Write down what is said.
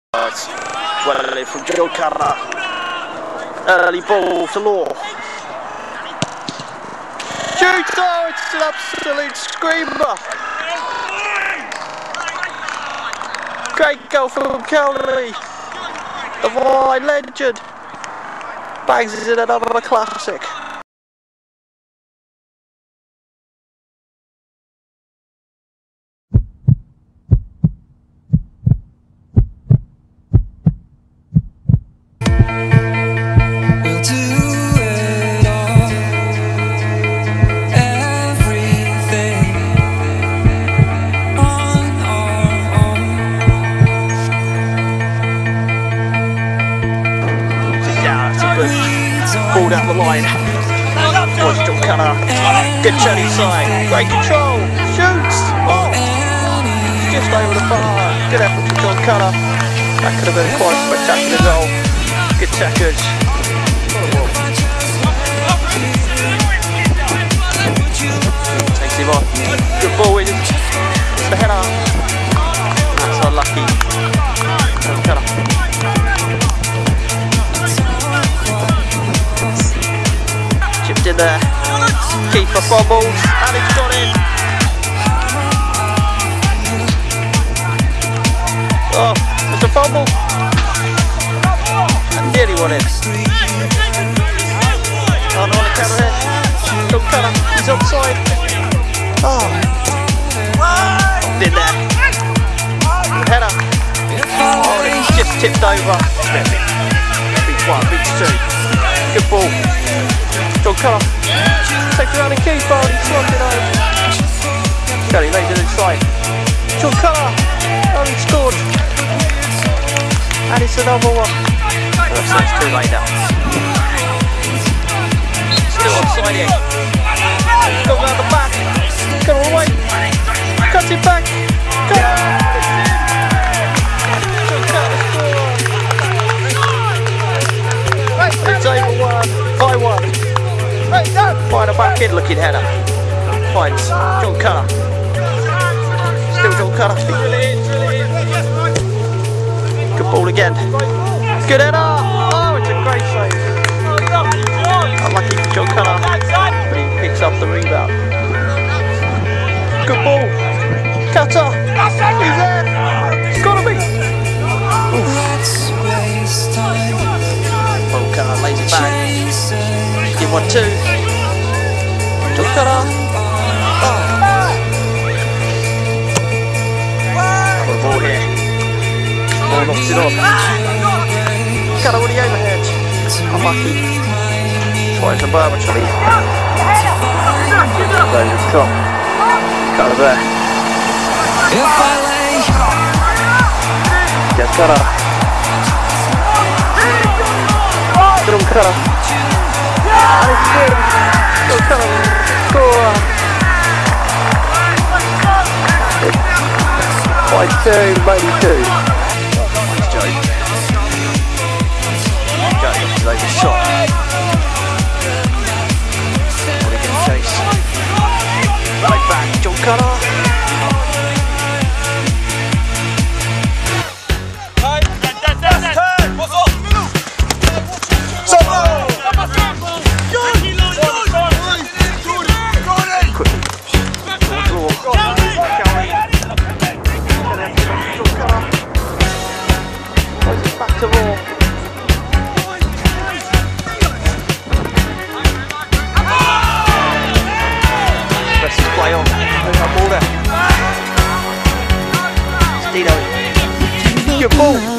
Well, from Joe Carter. Early ball to Law. Shoots! Oh, it's an absolute screamer. Great goal from Cowley. The Vine legend. Bangs is in another classic. Ball down the line. Watch John Cutter. Good turn inside. Great control. Shoots. Oh. Just over the bar. Good effort from John Cutter. That could have been quite a spectacular goal. Good checkers. Takes him off. Good ball in. It's the header. That's unlucky. John Cutter. In there, keeper fumbles and it's got in. Oh, it's a fumble and nearly won it. Oh, no, on the counter here. Don't cover, he's offside. Oh, in there. Header. Oh, it's just tipped over. Beats one, beats two. Good ball. John Cutter takes around the keeper and he slots it home. Kelly lays it inside. John Cutter only scored. And it's another one. Oh, so it's too late now. Still offside here. Goes around the back. Go away. Cuts it back. Go! John Cutter score. It's over 1-1. Find a back in looking header. Finds John Cutter. Still John Cutter. Good ball again. Good header. Oh, it's a great save. Unlucky for John Cutter, but he picks up the rebound. Good ball. Cutter. He's there. It's gotta be. Oof. John Cutter lays it back. Give 1-2. John Cutter. Oh. Got a ball here. Ball knocks it off. Cutter with the overhead. Unlucky. Tries a bar actually. Goes to top. Cutter there. Get Cutter. John Cutter. And it's good. John Cutter. Score. 5-2, maybe 2. Joe. Joe, over shot. What are going to chase? Right back, John Cutter. Back to Raw. Presses play on. There's that ball there. Stino. Good ball.